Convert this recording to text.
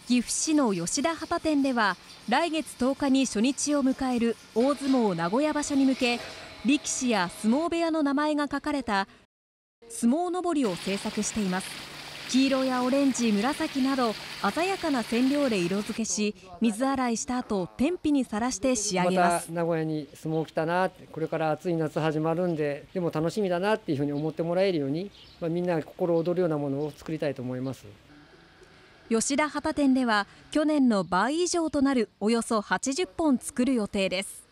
岐阜市の吉田旗店では来月10日に初日を迎える大相撲名古屋場所に向け、力士や相撲部屋の名前が書かれた相撲のぼりを制作しています。黄色やオレンジ、紫など鮮やかな染料で色付けし、水洗いした後天日にさらして仕上げます。 また名古屋に相撲来たな、これから暑い夏始まるんで、でも楽しみだなっていうふうに思ってもらえるように、みんなが心躍るようなものを作りたいと思います。 吉田旗店では去年の倍以上となるおよそ80本作る予定です。